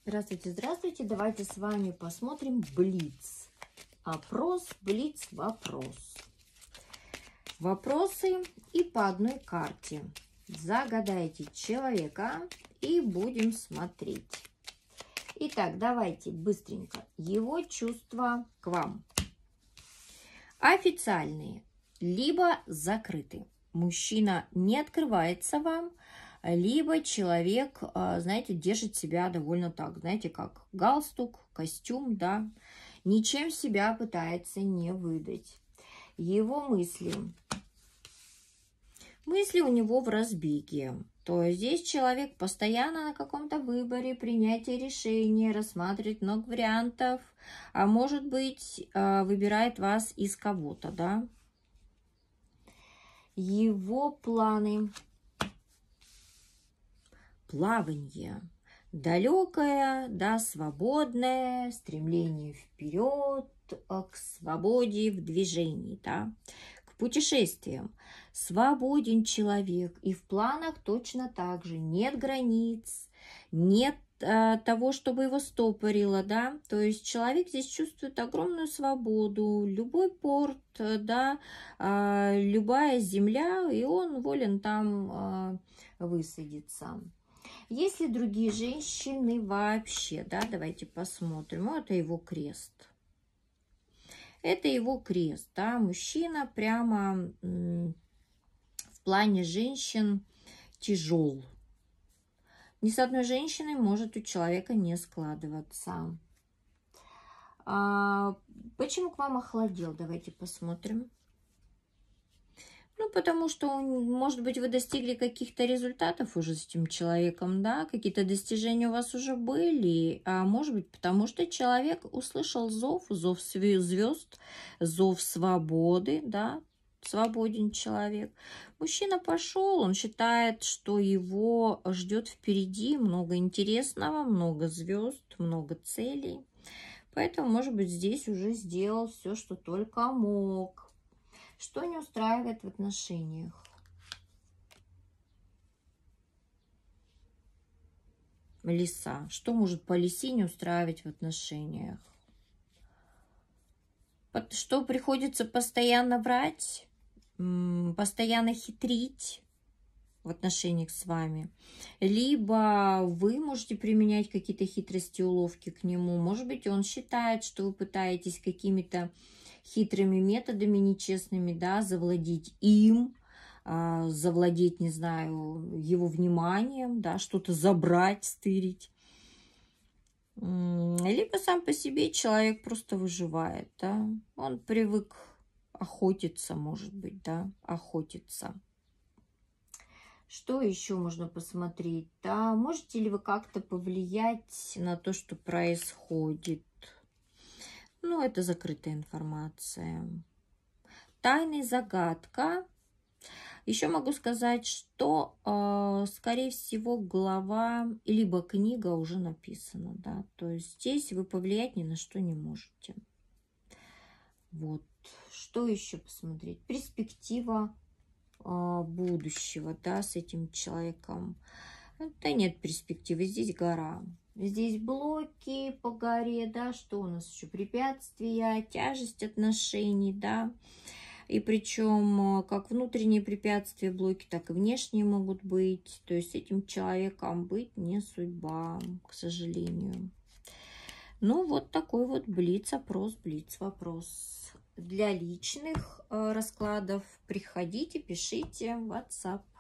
Здравствуйте, здравствуйте. Давайте с вами посмотрим Блиц. Опрос, Блиц, вопрос. Вопросы и по одной карте. Загадайте человека и будем смотреть. Итак, давайте быстренько. Его чувства к вам. Официальные, либо закрыты. Мужчина не открывается вам, либо человек, знаете, держит себя довольно так, знаете, как галстук, костюм, да, ничем себя пытается не выдать. Его мысли у него в разбеге. То есть здесь человек постоянно на каком-то выборе, принятии решения, рассматривает много вариантов, а может быть, выбирает вас из кого-то, да. Его планы. Плавание. Далекое, да, свободное, стремление вперед, к свободе в движении, да, к путешествиям. Свободен человек, и в планах точно так же. Нет границ, нет того, чтобы его стопорило, да, то есть человек здесь чувствует огромную свободу, любой порт, да, любая земля, и он волен там высадиться. Есть ли другие женщины вообще, да, давайте посмотрим. Это его крест. Это его крест, да, мужчина прямо в плане женщин тяжел. Ни с одной женщиной может у человека не складываться. Почему к вам охладел? Давайте посмотрим. Ну, потому что, может быть, вы достигли каких-то результатов уже с этим человеком, да, какие-то достижения у вас уже были, а может быть, потому что человек услышал зов звезд, зов свободы, да, свободен человек. Мужчина пошел, он считает, что его ждет впереди много интересного, много звезд, много целей. Поэтому, может быть, здесь уже сделал все, что только мог. Что не устраивает в отношениях? Лиса. Что может по лисе не устраивать в отношениях? Что приходится постоянно врать, постоянно хитрить в отношениях с вами. Либо вы можете применять какие-то хитрости, уловки к нему. Может быть, он считает, что вы пытаетесь какими-то хитрыми методами нечестными, да, завладеть им, завладеть, не знаю, его вниманием, да, что-то забрать, стырить. Либо сам по себе человек просто выживает, да, он привык охотиться, может быть, да, охотиться. Что еще можно посмотреть? Да, можете ли вы как-то повлиять на то, что происходит? Ну, это закрытая информация. Тайная загадка. Еще могу сказать, что, скорее всего, глава, либо книга уже написана, да. То есть здесь вы повлиять ни на что не можете. Вот. Что еще посмотреть? Перспектива будущего, да, с этим человеком. Да нет перспективы, здесь гора. Здесь блоки по горе, да, что у нас еще? Препятствия, тяжесть отношений, да. И причем как внутренние препятствия, блоки, так и внешние могут быть. То есть с этим человеком быть не судьба, к сожалению. Ну, вот такой вот блиц-опрос, блиц-вопрос. Для личных раскладов приходите, пишите в WhatsApp.